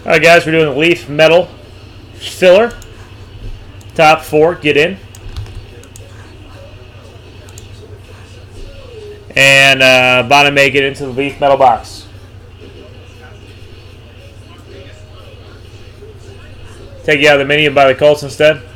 Alright guys, we're doing Leaf Metal Filler. Top 4, get in. And bottom make it into the Leaf Metal box. Take you out of the mini and buy the Colts instead.